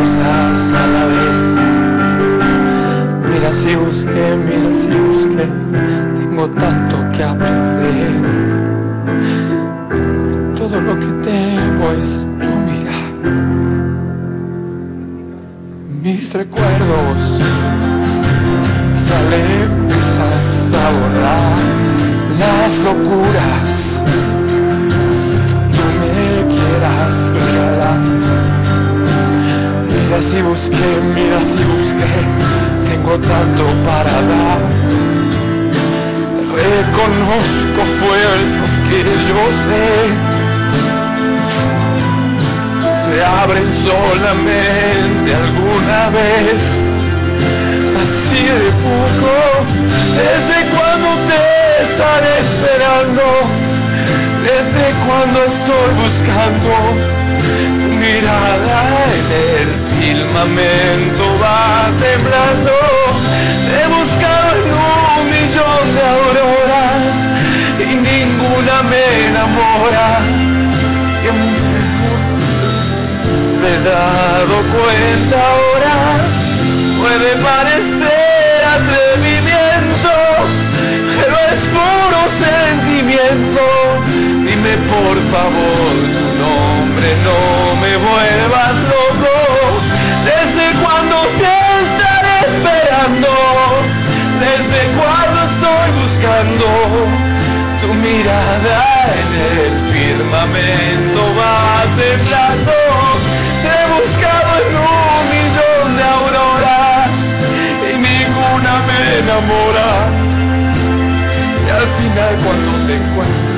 cosas a la vez. Mira si busqué, tengo tanto que aprender. Todo lo que tengo es tu mirada. Mis recuerdos salen quizás a borrar las locuras no me quieras regalar. Mira si busqué, tengo tanto para dar. Reconozco fuerzas que yo sé se abren solamente alguna vez, así de poco. Desde cuando te estaré esperando, desde cuando estoy buscando tu mirada en el firmamento va temblando. Te he buscado en 1.000.000 de auroras y ninguna me enamora. Me he dado cuenta ahora, puede parecer atrevimiento, pero es puro sentimiento. Dime por favor tu nombre, no me vuelvas loco. ¿Desde cuándo te estaré esperando? ¿Desde cuándo estoy buscando tu mirada en el firmamento va temblando? Te he buscado en 1.000.000 de auroras y ninguna me enamora. Y al final cuando te encuentro,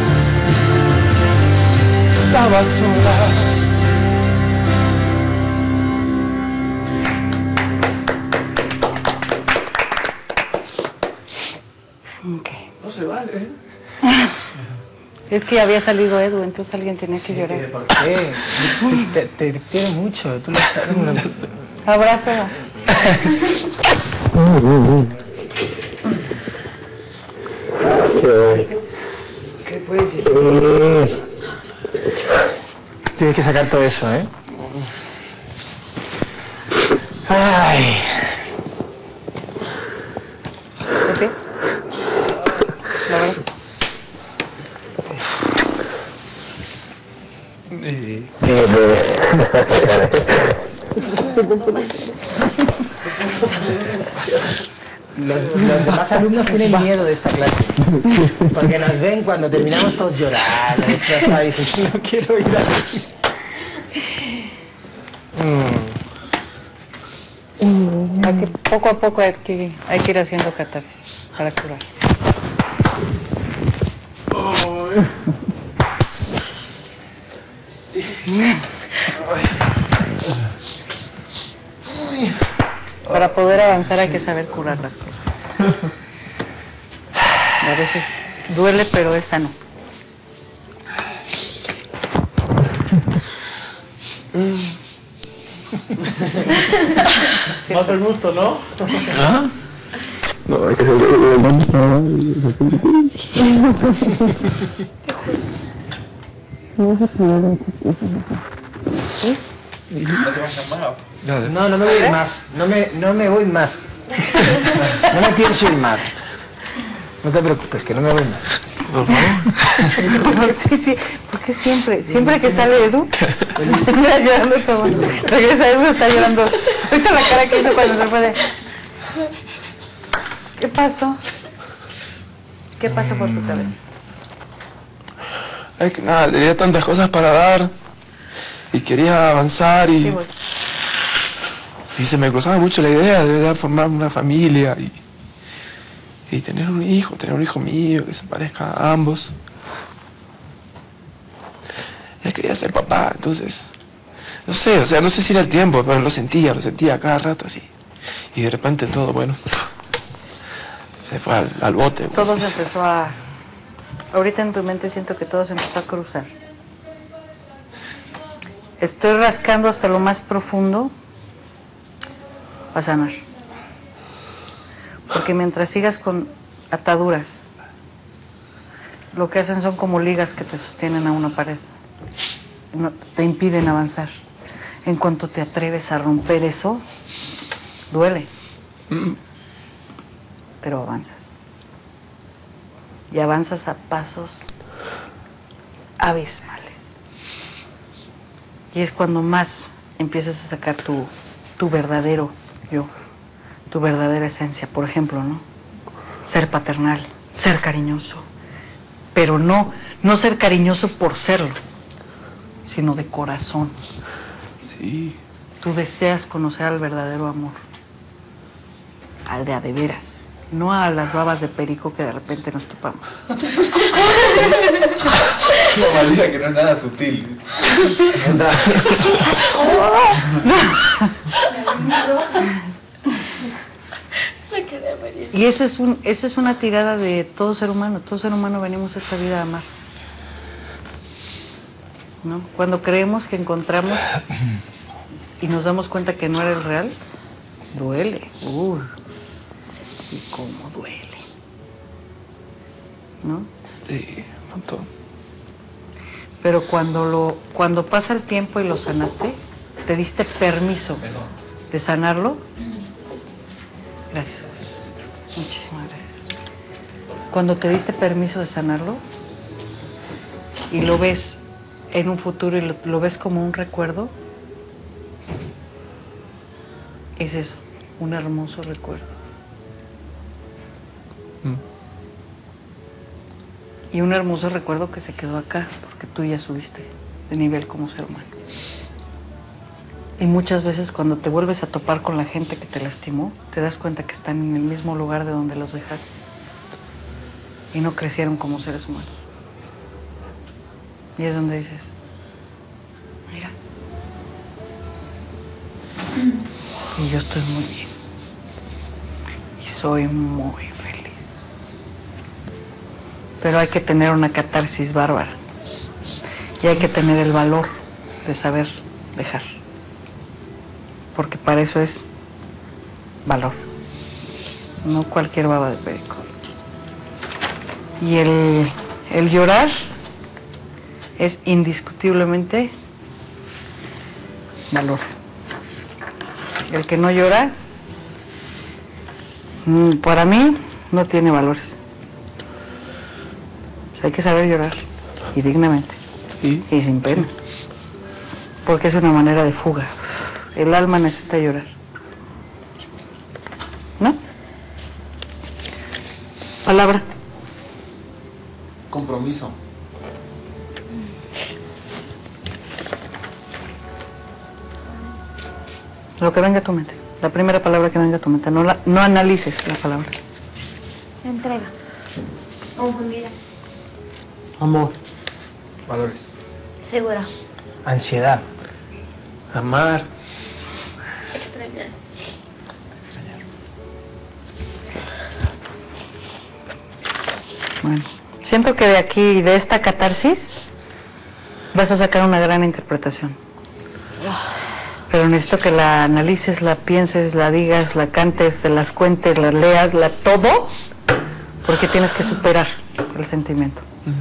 estaba sola. Okay. No se vale, ¿eh? Es que había salido Edu, entonces alguien tenía que llorar. ¿Por qué? Te quiero mucho, tú lo sabes. Abrazo. ¿Qué puedes decir? Tienes que sacar todo eso, ¿eh? Ay. ¿Pepe? ¿La verdad? Los demás alumnos tienen miedo de esta clase, porque nos ven cuando terminamos todos llorando, destrozados, y dicen, no quiero ir aquí. Hay que, poco a poco hay que ir haciendo catarsis para curar. Para poder avanzar hay que saber curar las cosas. A veces duele, pero es sano. Más el gusto, ¿no? ¿Ah? No, hay que No, no me voy a ir más. No me voy más. No me pienso ir más. No te preocupes, que no me voy más. Por favor. Sí, porque siempre que sale Edu, está llorando todo. Regresa Edu, está llorando. Ahorita la cara que hizo cuando se fue de... ¿Qué pasó? ¿Qué pasó por tu cabeza? Es que nada, tenía tantas cosas para dar y quería avanzar y... Sí, voy. Y se me cruzaba mucho la idea de formar una familia y tener un hijo mío que se parezca a ambos. Ya quería ser papá, entonces, no sé, no sé si era el tiempo, pero lo sentía cada rato así. Y de repente todo, bueno, se fue al bote. Todo pues. se empezó a... Ahorita en tu mente siento que todo se empezó a cruzar. Estoy rascando hasta lo más profundo para sanar. Porque mientras sigas con ataduras, lo que hacen son como ligas que te sostienen a una pared. No, te impiden avanzar. En cuanto te atreves a romper eso, duele. Pero avanzas. Y avanzas a pasos abismales. Y es cuando más empiezas a sacar tu verdadero yo, tu verdadera esencia. Por ejemplo, ¿no? Ser paternal, ser cariñoso. Pero no ser cariñoso por serlo, sino de corazón. Sí. Tú deseas conocer al verdadero amor, al de a de veras, no a las babas de perico que de repente nos topamos. La manera que no es nada sutil. Y eso es una tirada de todo ser humano. Todo ser humano venimos a esta vida a amar, ¿no? Cuando creemos que encontramos y nos damos cuenta que no era el real, duele. Y cómo duele, ¿no? Sí, un montón. Pero cuando pasa el tiempo y lo sanaste, te diste permiso de sanarlo. Gracias. Muchísimas gracias. Cuando te diste permiso de sanarlo y lo ves en un futuro y lo ves como un recuerdo, es eso, un hermoso recuerdo. Y un hermoso recuerdo que se quedó acá, porque tú ya subiste de nivel como ser humano. Y muchas veces cuando te vuelves a topar con la gente que te lastimó, te das cuenta que están en el mismo lugar de donde los dejaste. Y no crecieron como seres humanos. Y es donde dices, mira. Y yo estoy muy bien. Y soy muy feliz. Pero hay que tener una catarsis bárbara. Y hay que tener el valor de saber dejar. Porque para eso es valor. No cualquier baba de perico. Y el llorar es indiscutiblemente valor. El que no llora, para mí, no tiene valores. O sea, hay que saber llorar, y dignamente, y sin pena. Porque es una manera de fuga. El alma necesita llorar. ¿No? Palabra. Compromiso. Lo que venga a tu mente. La primera palabra que venga a tu mente. No analices la palabra. Entrega. Confundida. Amor. Valores. Segura. Ansiedad. Amar. Extrañar. Bueno, siento que de aquí, de esta catarsis, vas a sacar una gran interpretación. Pero necesito que la analices, la pienses, la digas, la cantes, te las cuentes, la leas, todo, porque tienes que superar el sentimiento.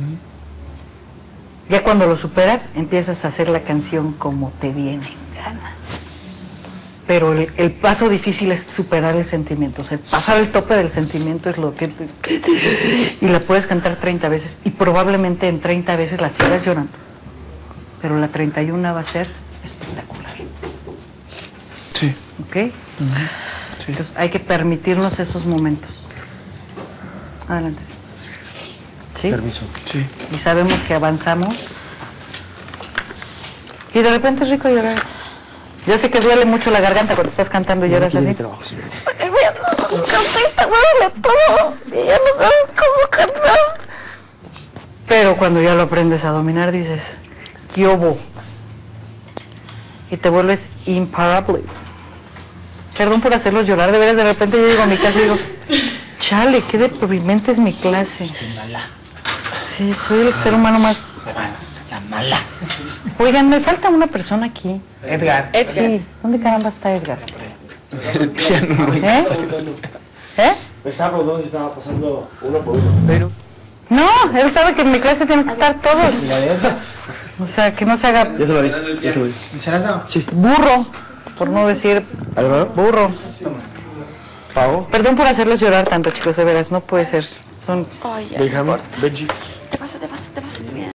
Ya cuando lo superas, empiezas a hacer la canción como te viene en gana. Pero el paso difícil es superar el sentimiento. O sea, pasar el tope del sentimiento es lo que... Y la puedes cantar 30 veces y probablemente en 30 veces la sigas llorando. Pero la 31 va a ser espectacular. Sí. ¿Ok? Sí. Entonces hay que permitirnos esos momentos. Adelante. ¿Sí? Permiso. Sí. Y sabemos que avanzamos. Y de repente es rico llorar. Yo sé que duele mucho la garganta cuando estás cantando y lloras así. Trabajo, sí. Ay, voy a cantar, duele todo. Y ya no sabes cómo cantar. Pero cuando ya lo aprendes a dominar, dices, ¿qué hubo? Y te vuelves imparable. Perdón por hacerlos llorar, de veras, de repente yo llego a mi casa y digo, chale, qué deprimente es mi clase. Estoy mala. Sí, soy el ser humano más... La mala. Oigan, me falta una persona aquí. Edgar. Sí, ¿dónde caramba está Edgar? El piano no está saliendo. Estaba rodando y estaba pasando uno por uno. No, él sabe que en mi clase tienen que estar todos. ¿La de esa? O sea, que no se haga Ya se lo di, ya se lo di. ¿Se las has dado? Sí. burro, por no decir ¿Álvaro? burro. Pau, Perdón por hacerlos llorar tanto, chicos, de veras, no puede ser. Son Ay, ya. Benjamín, Benji. Te paso. Mira.